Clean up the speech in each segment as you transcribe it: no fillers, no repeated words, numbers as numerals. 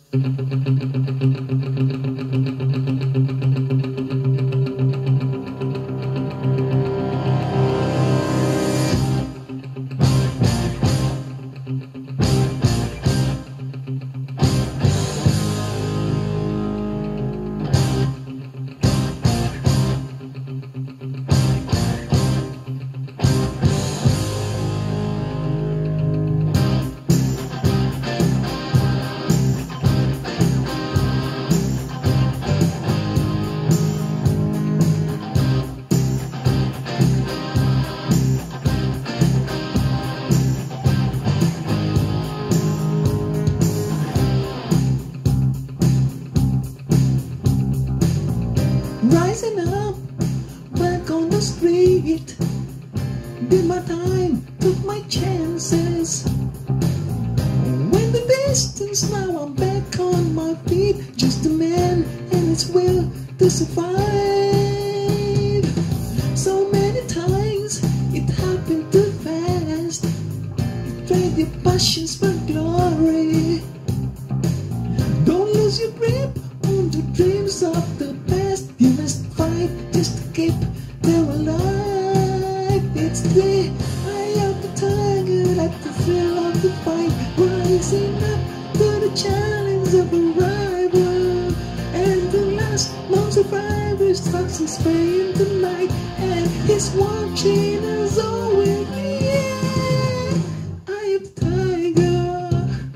Rising up, back on the street. Did my time, took my chances. When the distance, now I'm back on my feet. Just a man and his will to survive. So many times it happened too fast. You trade your passions for glory. Don't lose your grip on the dreams of the past. You must fight just to keep them alive. It's the eye of the tiger, like the thrill of the fight, rising up to the challenge of a rival. And the last lone survivor starts his prey in the night, and he's watching us all with the eye of the tiger.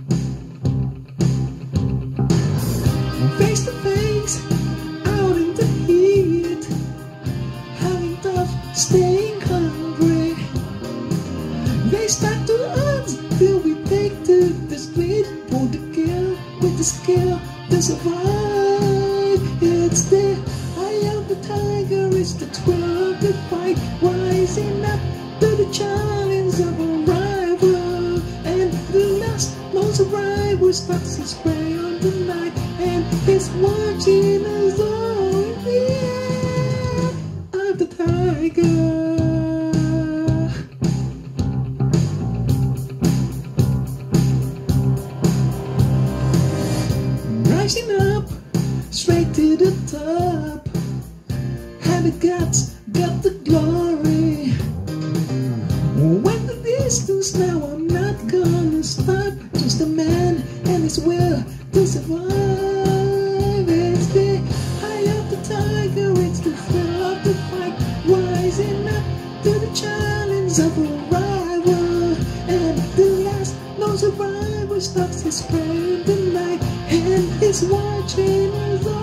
Face to face, out in the heat, having tough, staying hungry. They stack to odds till we take to the street for the kill with the skill to survive. It's the eye of the tiger, it's the thrill of the fight, rising up to the challenge of a rival. And the last lone survivor starts his prey on the night, and he's watching us all in the eye of the tiger. Rising up, straight to the top. Have the guts, got the glory. When the distance, now I'm not gonna stop. Just a man and his will to survive. It's the eye of the tiger, it's the thrill of the fight, rising up to the challenge of a rival. And the last lone survivor stops his prey in the night, and he's watching us all.